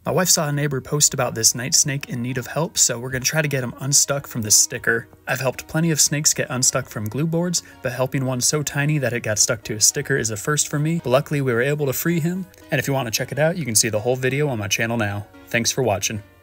My wife saw a neighbor post about this night snake in need of help, so we're going to try to get him unstuck from this sticker. I've helped plenty of snakes get unstuck from glue boards, but helping one so tiny that it got stuck to a sticker is a first for me. But luckily we were able to free him, and if you want to check it out, you can see the whole video on my channel now. Thanks for watching.